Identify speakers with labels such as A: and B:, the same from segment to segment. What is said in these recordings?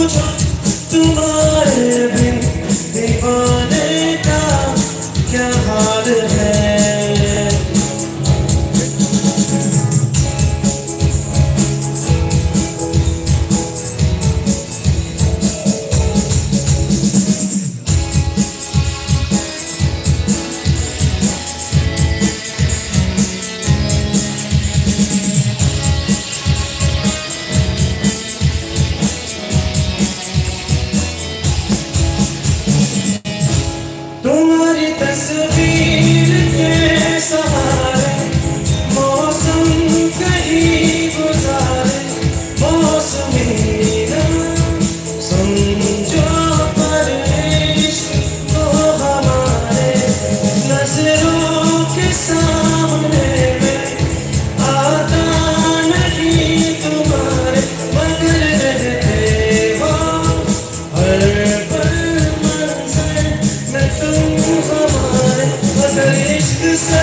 A: तुम्हारे बिन दीवाने का क्या हाल है। तुम्हारी तस्वीर के सहारे मौसम कहीं गुजारे, मौसमी ना समझो पर इश्क तो हमारे नजरों के सामने में आता नहीं तुम्हारे, मगर रहते हो हर पल मंज़र में तुम हमारे। मगर इश्क से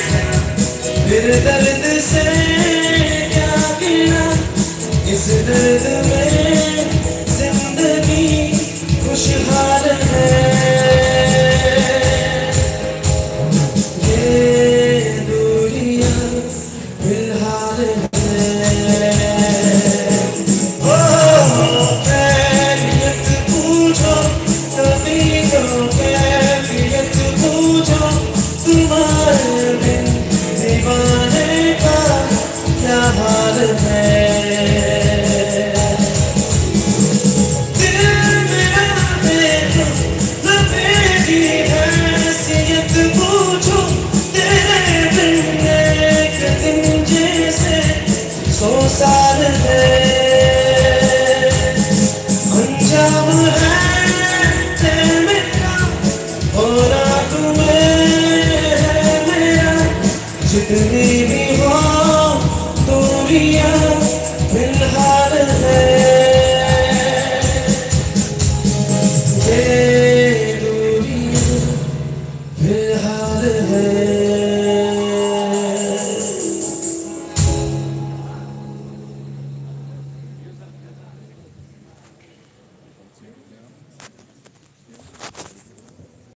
A: फिर दर्द से क्या गिला, इस दर्द